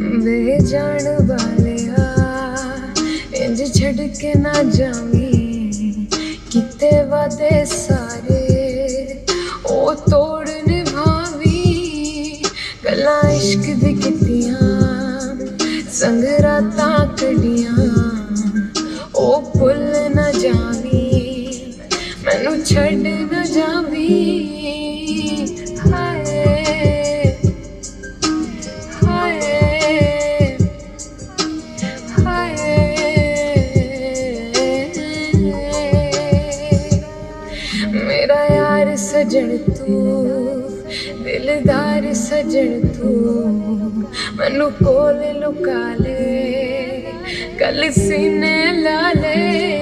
बेजान वालिया इंज छड़ के ना जावी, किते वादे सारे ओ तोड़ निभावी। गल्लां इश्क दी कीतियां संग रातां कड़ियां, ओ भुल ना जावी मैनू छड़ ना जावी। मेरा यार सजन तू, दिलदार सजन तू, मैनू कोल लुका ले कल सीने ला ले।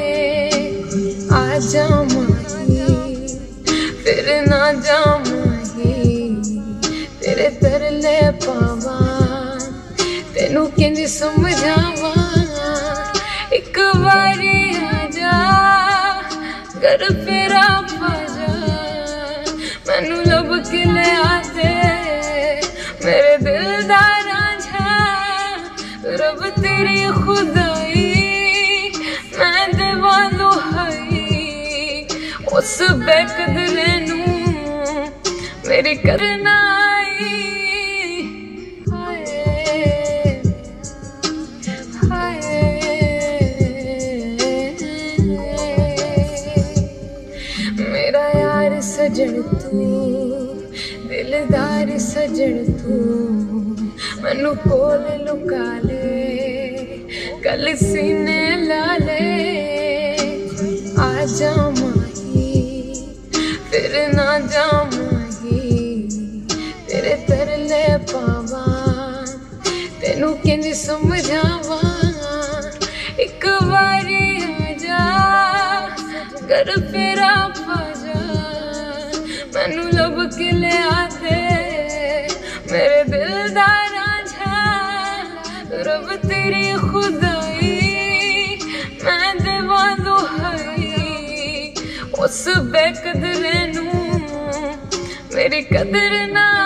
आ जा माही फिर ना जा माही, तेरे तरले पावा तेनू किंज समझावा। एक बारी आ जा घर फेरा पाजा, मैनू लब के ले आते मेरे दिल दा रांझा। रब तेरी खुदाई मैं देवा दुहाई, उस बेकदरे नू मेरी करना आई। मेरा यार सजन तू, दिलदार सजन तू, मैनू कोल लुका ले कल सीने ला ले। आ जा माही फिर ना जा माही, तेरे तरले पावा तेनू किंज समझावा। एक बारी आ जा घर फेरा पाजा, मैनू लब के ले आते मेरे दिल दा रांझा। रब तेरी खुदाई मैं देवा दुहाई, उस बेकदरे नू मेरी कदर ना